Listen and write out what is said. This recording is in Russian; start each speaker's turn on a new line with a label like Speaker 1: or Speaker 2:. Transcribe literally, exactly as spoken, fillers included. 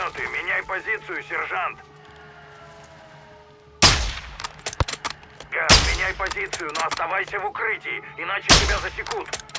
Speaker 1: Пулеметы, меняй позицию, сержант. Газ, меняй позицию, но оставайся в укрытии, иначе тебя засекут.